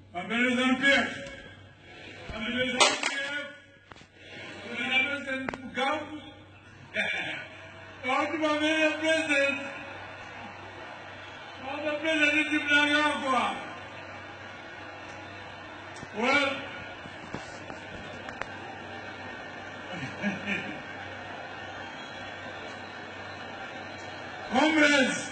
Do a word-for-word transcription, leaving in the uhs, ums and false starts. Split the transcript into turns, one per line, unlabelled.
Mabeleza mpya. Mabeleza mpya. Mabeleza mkavu. Watu mabeleza present. Watu present ni mnagakwa. Well, comrades,